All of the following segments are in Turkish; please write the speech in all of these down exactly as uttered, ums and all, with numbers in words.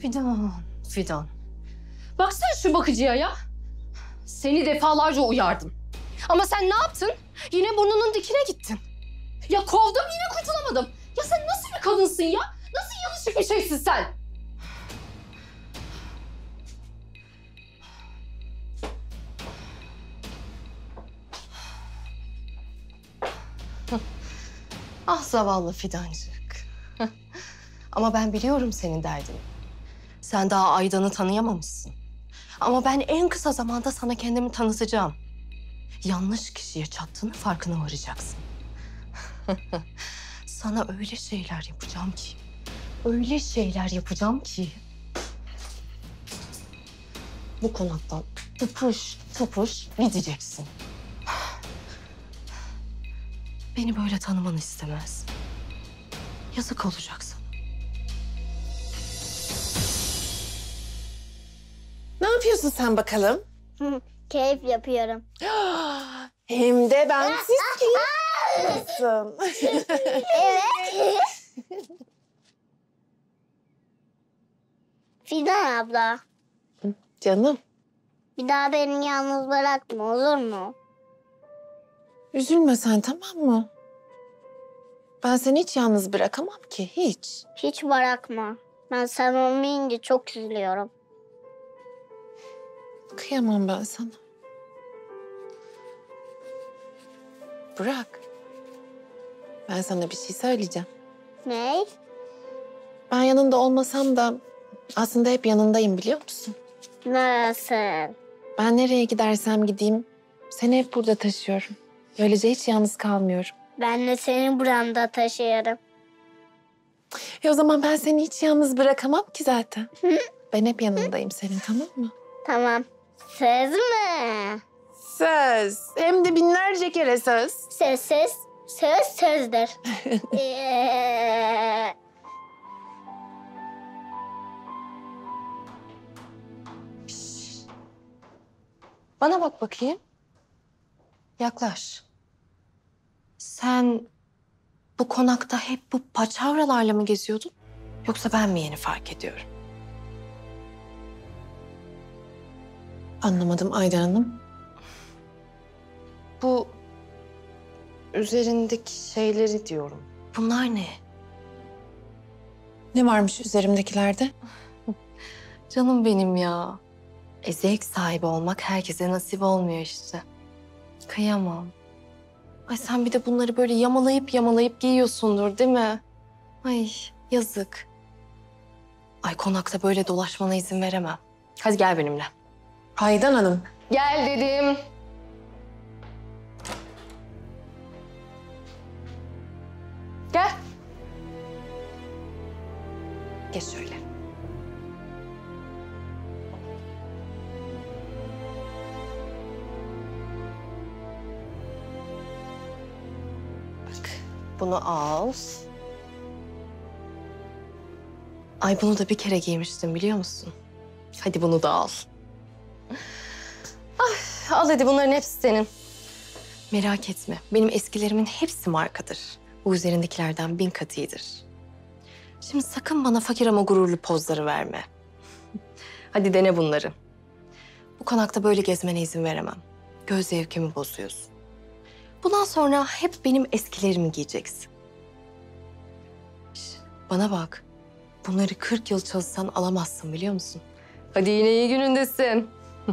Fidan, Fidan. Baksana şu bakıcıya ya. Seni defalarca uyardım. Ama sen ne yaptın? Yine burnunun dikine gittin. Ya kovdum yine kurtulamadım. Ya sen nasıl bir kadınsın ya? Nasıl yanlış bir şeysin sen? Ah zavallı Fidancık. Ama ben biliyorum senin derdini. Sen daha Aydan'ı tanıyamamışsın. Ama ben en kısa zamanda sana kendimi tanıtacağım. Yanlış kişiye çattığının farkına varacaksın. Sana öyle şeyler yapacağım ki, öyle şeyler yapacağım ki... bu konaktan tıpış tıpış gideceksin. Beni böyle tanımanı istemez. Yazık olacak sana. Ne yapıyorsun sen bakalım? Keyif yapıyorum. Hem de bensiz keyiflisin. Evet. Fidan abla, Canım, bir daha beni yalnız bırakma olur mu? üzülme sen, tamam mı? Ben seni hiç yalnız bırakamam ki, hiç. Hiç bırakma. Ben sen olmayınca çok üzülüyorum. Kıyamam ben sana. Bırak. Ben sana bir şey söyleyeceğim. Ne? Ben yanında olmasam da aslında hep yanındayım, biliyor musun? Nasıl? Ben nereye gidersem gideyim seni hep burada taşıyorum. Böylece hiç yalnız kalmıyorum. Ben de seni buramda taşıyorum. E o zaman ben seni hiç yalnız bırakamam ki zaten. Ben hep yanındayım senin, tamam mı? Tamam. Söz mü? Söz. Hem de binlerce kere söz. Söz söz. Söz sözdür. ee... Bana bak bakayım. Yaklaş. Sen bu konakta hep bu paçavralarla mı geziyordun? Yoksa ben mi yeni fark ediyorum? Anlamadım Aydan Hanım. Bu üzerindeki şeyleri diyorum. Bunlar ne? Ne varmış üzerimdekilerde? Canım benim ya. E zevk sahibi olmak herkese nasip olmuyor işte. Kıyamam. Ay sen bir de bunları böyle yamalayıp yamalayıp giyiyorsundur değil mi? Ay yazık. Ay konakta böyle dolaşmana izin veremem. Hadi gel benimle. Aydan Hanım. Gel dedim. Gel. Geç şöyle. Bak, bunu al. Ay bunu da bir kere giymiştim biliyor musun? Hadi bunu da al. Ah, al hadi bunların hepsi senin. Merak etme, benim eskilerimin hepsi markadır. Bu üzerindekilerden bin kat iyidir. Şimdi sakın bana fakir ama gururlu pozları verme. Hadi dene bunları. Bu konakta böyle gezmene izin veremem. Göz zevkimi bozuyorsun. Bundan sonra hep benim eskilerimi giyeceksin. Şş, bana bak. Bunları kırk yıl çalışsan alamazsın biliyor musun? Hadi yine iyi günündesin.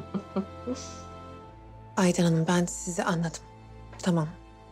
Aydan Hanım, ben sizi anladım. Tamam.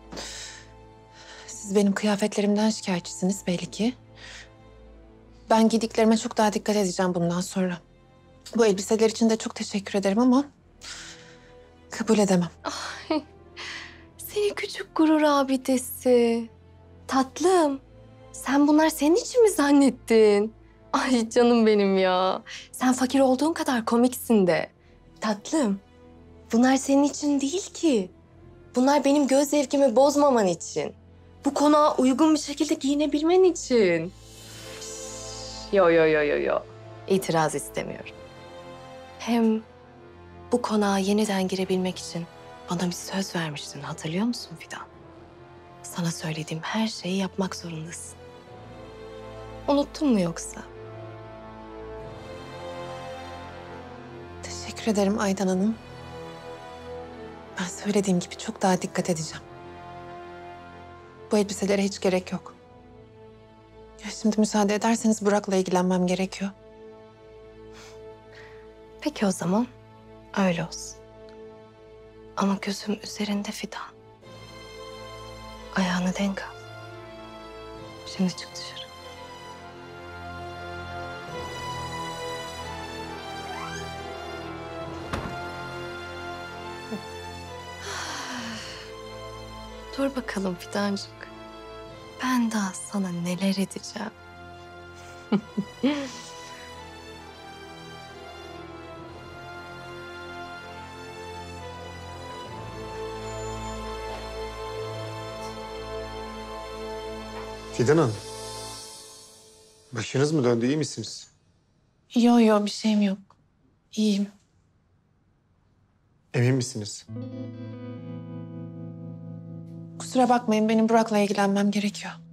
Siz benim kıyafetlerimden şikayetçisiniz belli ki. Ben giydiklerime çok daha dikkat edeceğim bundan sonra. Bu elbiseler için de çok teşekkür ederim ama kabul edemem. Ay, seni küçük gurur abidesi. Tatlım, sen bunlar senin için mi zannettin? Ay canım benim ya. Sen fakir olduğun kadar komiksin de. Tatlım, bunlar senin için değil ki. Bunlar benim göz zevkimi bozmaman için. Bu konağa uygun bir şekilde giyinebilmen için. Yo yo yo yo yo. İtiraz istemiyorum. Hem bu konağa yeniden girebilmek için bana bir söz vermiştin. Hatırlıyor musun Fidan? Sana söylediğim her şeyi yapmak zorundasın. Unuttun mu yoksa? teşekkür ederim Aydan Hanım. Ben söylediğim gibi çok daha dikkat edeceğim. Bu elbiselere hiç gerek yok. Ya şimdi müsaade ederseniz Burak'la ilgilenmem gerekiyor. Peki o zaman öyle olsun. Ama gözüm üzerinde Fidan. Ayağını denk al. Şimdi çık dışarı. Dur bakalım Fidancık. Ben daha sana neler edeceğim. Fidan Hanım. Başınız mı döndü, iyi misiniz? Yo yo bir şeyim yok. İyiyim. Emin misiniz? Kusura bakmayın benim Burak'la ilgilenmem gerekiyor.